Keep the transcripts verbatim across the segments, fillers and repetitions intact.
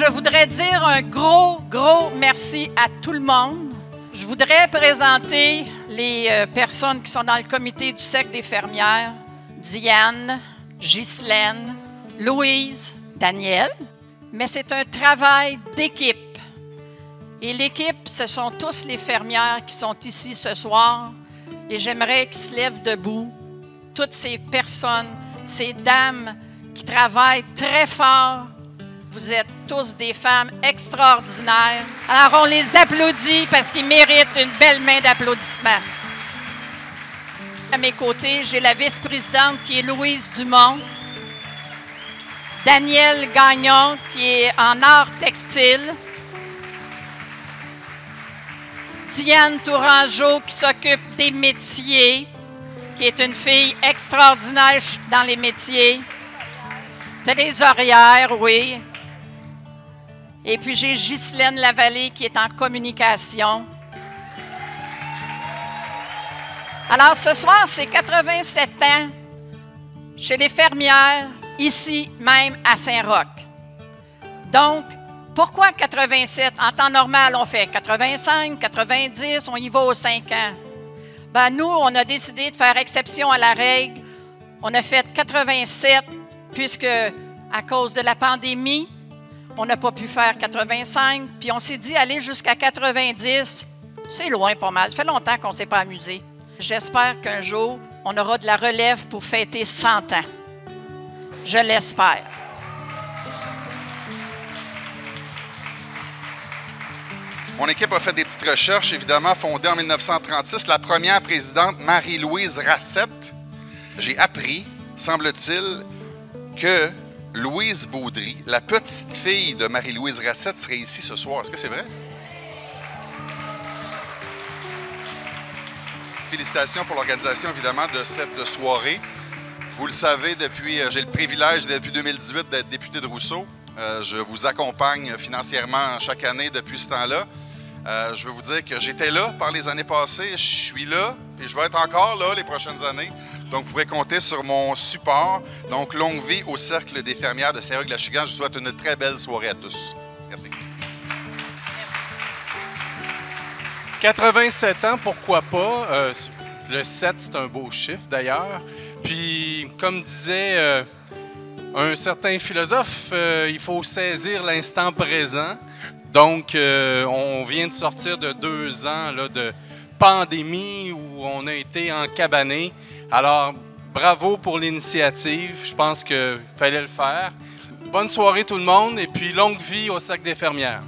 je voudrais dire un gros, gros merci à tout le monde. Je voudrais présenter les euh, personnes qui sont dans le comité du cercle des fermières. Diane, Ghislaine, Louise, Daniel. Mais c'est un travail d'équipe. Et l'équipe, ce sont tous les fermières qui sont ici ce soir. Et j'aimerais qu'ils se lèvent debout. Toutes ces personnes, ces dames qui travaillent très fort. Vous êtes tous des femmes extraordinaires. Alors, on les applaudit parce qu'ils méritent une belle main d'applaudissements. À mes côtés, j'ai la vice-présidente qui est Louise Dumont. Danielle Gagnon, qui est en art textile. Diane Tourangeau, qui s'occupe des métiers, qui est une fille extraordinaire dans les métiers. Trésorière, oui. Et puis, j'ai Ghislaine Lavallée, qui est en communication. Alors, ce soir, c'est quatre-vingt-sept ans chez les fermières, ici même à Saint-Roch. Donc, pourquoi quatre-vingt-sept? En temps normal, on fait quatre-vingt-cinq, quatre-vingt-dix, on y va aux cinq ans. Ben, nous, on a décidé de faire exception à la règle. On a fait quatre-vingt-sept, puisque à cause de la pandémie, on n'a pas pu faire quatre-vingt-cinq. Puis on s'est dit, aller jusqu'à quatre-vingt-dix, c'est loin pas mal. Ça fait longtemps qu'on ne s'est pas amusé. J'espère qu'un jour, on aura de la relève pour fêter cent ans. Je l'espère. Mon équipe a fait des petites recherches, évidemment, fondée en mille neuf cent trente-six. La première présidente, Marie-Louise Racette. J'ai appris, semble-t-il, que Louise Baudry, la petite fille de Marie-Louise Racette, serait ici ce soir. Est-ce que c'est vrai? Félicitations pour l'organisation, évidemment, de cette soirée. Vous le savez, depuis, j'ai le privilège, depuis deux mille dix-huit, d'être député de Rousseau. Euh, je vous accompagne financièrement chaque année depuis ce temps-là. Euh, je veux vous dire que j'étais là par les années passées, je suis là et je vais être encore là les prochaines années. Donc, vous pourrez compter sur mon support. Donc, longue vie au Cercle des fermières de Saint-Roch-de-l'Achigan. Je vous souhaite une très belle soirée à tous. Merci. quatre-vingt-sept ans, pourquoi pas? Euh, le sept, c'est un beau chiffre d'ailleurs. Puis, comme disait euh, un certain philosophe, euh, il faut saisir l'instant présent. Donc, euh, on vient de sortir de deux ans là, de pandémie où on a été encabanés. Alors, bravo pour l'initiative. Je pense qu'il fallait le faire. Bonne soirée tout le monde et puis longue vie au Cercle des fermières.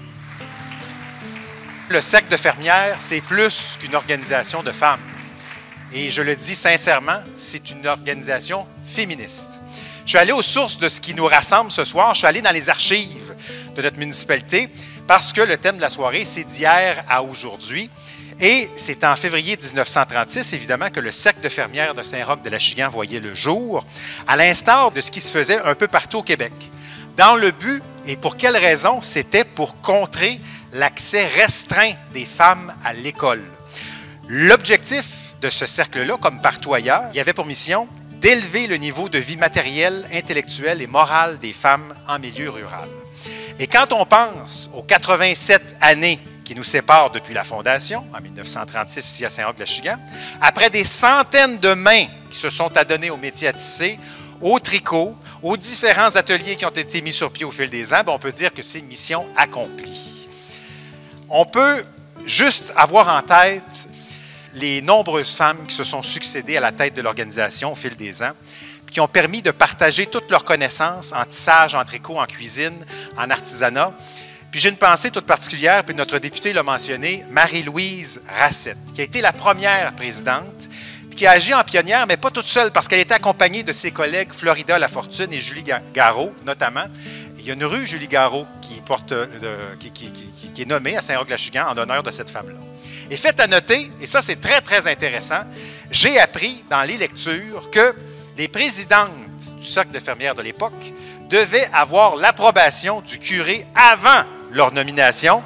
Le Cercle de fermières, c'est plus qu'une organisation de femmes. Et je le dis sincèrement, c'est une organisation féministe. Je suis allé aux sources de ce qui nous rassemble ce soir. Je suis allé dans les archives de notre municipalité parce que le thème de la soirée, c'est d'hier à aujourd'hui. Et c'est en février mille neuf cent trente-six, évidemment, que le Cercle de fermières de Saint-Roch-de-l'Achigan voyait le jour, à l'instar de ce qui se faisait un peu partout au Québec. Dans le but, et pour quelle raison? C'était pour contrer l'accès restreint des femmes à l'école. L'objectif de ce cercle-là, comme partout ailleurs, il avait pour mission d'élever le niveau de vie matérielle, intellectuelle et morale des femmes en milieu rural. Et quand on pense aux quatre-vingt-sept années qui nous séparent depuis la fondation, en mille neuf cent trente-six, ici à Saint-Roch-de-l'Achigan, après des centaines de mains qui se sont adonnées au métier à tisser, au tricot, aux différents ateliers qui ont été mis sur pied au fil des ans, bien, on peut dire que c'est une mission accomplie. On peut juste avoir en tête les nombreuses femmes qui se sont succédées à la tête de l'organisation au fil des ans, qui ont permis de partager toutes leurs connaissances en tissage, en tricot, en cuisine, en artisanat. Puis j'ai une pensée toute particulière, puis notre députée l'a mentionné, Marie-Louise Racette, qui a été la première présidente, puis qui a agi en pionnière, mais pas toute seule, parce qu'elle était accompagnée de ses collègues Florida Lafortune et Julie Garot, notamment. Il y a une rue Julie Garot qui, porte, euh, qui, qui, qui, qui est nommée à Saint-Roch-de-l'Achigan en honneur de cette femme-là. Et fait à noter, et ça c'est très très intéressant, j'ai appris dans les lectures que les présidentes du Cercle de fermières de l'époque devaient avoir l'approbation du curé avant leur nomination.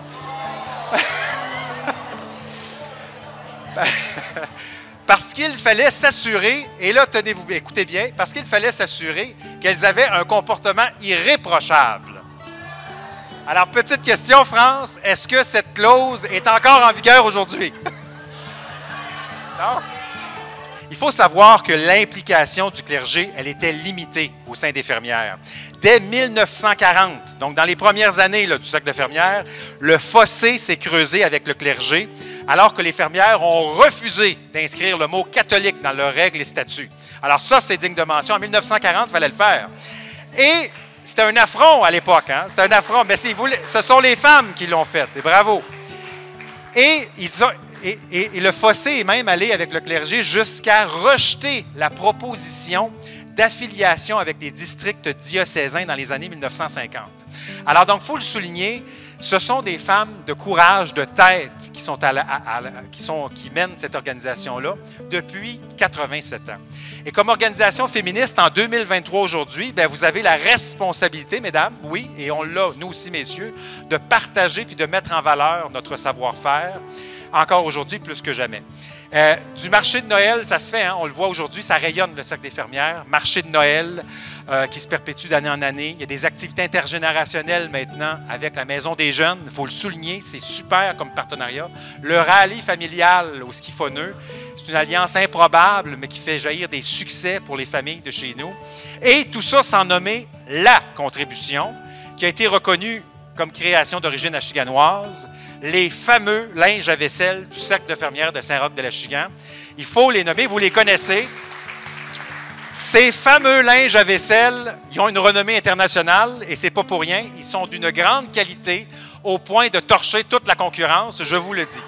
Parce qu'il fallait s'assurer, et là tenez-vous bien, écoutez bien, parce qu'il fallait s'assurer qu'elles avaient un comportement irréprochable. Alors, petite question, France, est-ce que cette clause est encore en vigueur aujourd'hui? Non? Il faut savoir que l'implication du clergé, elle était limitée au sein des fermières. Dès mille neuf cent quarante, donc dans les premières années là, du cercle de fermières, le fossé s'est creusé avec le clergé, alors que les fermières ont refusé d'inscrire le mot catholique dans leurs règles et statuts. Alors ça, c'est digne de mention. En mille neuf cent quarante, il fallait le faire. Et c'était un affront à l'époque. Hein? C'était un affront. Mais vous, ce sont les femmes qui l'ont fait. Et bravo. Et, ils ont, et, et, et le fossé est même allé avec le clergé jusqu'à rejeter la proposition d'affiliation avec les districts diocésains dans les années mille neuf cent cinquante. Alors, donc, il faut le souligner, ce sont des femmes de courage, de tête qui, sont à la, à, à, qui, sont, qui mènent cette organisation-là depuis quatre-vingt-sept ans. Et comme organisation féministe, en deux mille vingt-trois aujourd'hui, bien, vous avez la responsabilité, mesdames, oui, et on l'a, nous aussi, messieurs, de partager puis de mettre en valeur notre savoir-faire, encore aujourd'hui plus que jamais. Euh, du marché de Noël, ça se fait, hein, on le voit aujourd'hui, ça rayonne le cercle des fermières. Marché de Noël euh, qui se perpétue d'année en année. Il y a des activités intergénérationnelles maintenant avec la Maison des jeunes. Il faut le souligner, c'est super comme partenariat. Le rallye familial au ski fauneux, c'est une alliance improbable, mais qui fait jaillir des succès pour les familles de chez nous. Et tout ça sans nommer la contribution qui a été reconnue comme création d'origine achiganoise, les fameux linges à vaisselle du cercle de fermières de Saint-Roch-de-l'Achigan. Il faut les nommer, vous les connaissez. Ces fameux linges à vaisselle, ils ont une renommée internationale et ce n'est pas pour rien. Ils sont d'une grande qualité au point de torcher toute la concurrence, je vous le dis.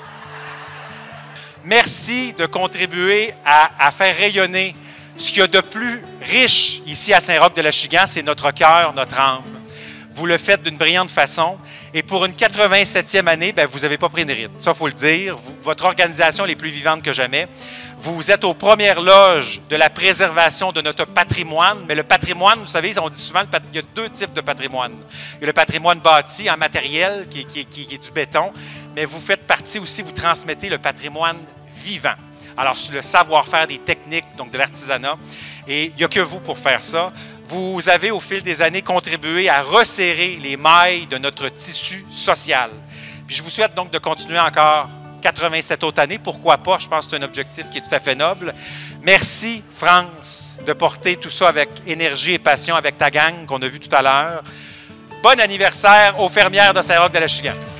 Merci de contribuer à, à faire rayonner ce qu'il y a de plus riche ici à Saint-Roch-de-l'Achigan, c'est notre cœur, notre âme. Vous le faites d'une brillante façon. Et pour une quatre-vingt-septième année, bien, vous n'avez pas pris de ride. Ça, il faut le dire. Vous, votre organisation est plus vivante que jamais. Vous êtes aux premières loges de la préservation de notre patrimoine. Mais le patrimoine, vous savez, on dit souvent qu'il y a deux types de patrimoine. Il y a le patrimoine bâti en matériel, qui, qui, qui, qui est du béton. Mais vous faites partie aussi, vous transmettez le patrimoine vivant. Alors, sur le savoir-faire des techniques, donc de l'artisanat. Et il n'y a que vous pour faire ça. Vous avez, au fil des années, contribué à resserrer les mailles de notre tissu social. Puis je vous souhaite donc de continuer encore quatre-vingt-sept autres années. Pourquoi pas? Je pense que c'est un objectif qui est tout à fait noble. Merci, France, de porter tout ça avec énergie et passion avec ta gang qu'on a vu tout à l'heure. Bon anniversaire aux fermières de Saint-Roch-de-l'Achigan.